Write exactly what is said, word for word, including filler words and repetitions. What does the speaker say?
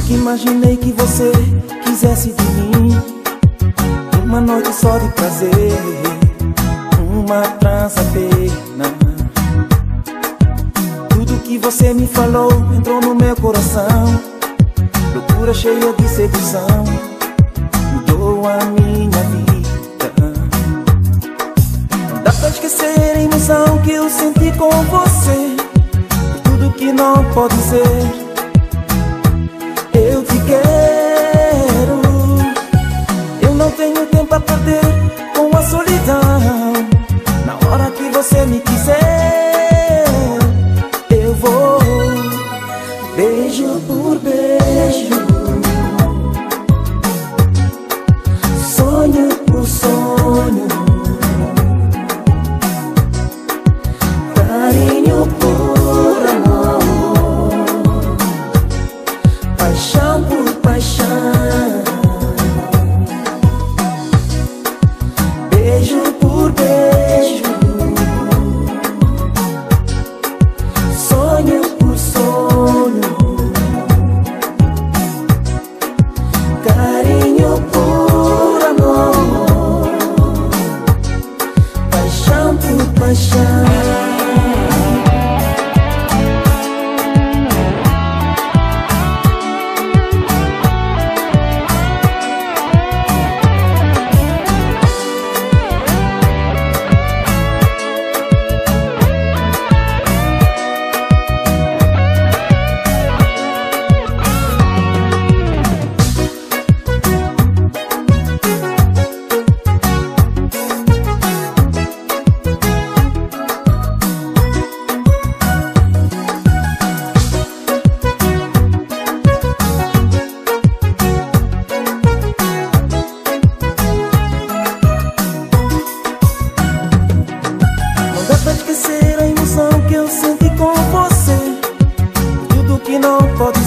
Nunca imaginei que você quisesse de mim uma noite só de prazer, uma trança pena. Tudo que você me falou entrou no meu coração, loucura cheia de sedução, mudou a minha vida. Não dá pra esquecer a emoção que eu senti com você, por tudo que não pode ser. Eu te quero, eu não tenho tempo a perder com a solidão. Na hora que você me quiser, eu vou beijo por beijo, sonho por sonho, carinho por amor, paixão por paixão. Beijo por beijo, sonho por sonho, carinho por amor, paixão por paixão. Esquecer a emoção que eu senti com você, tudo que não pode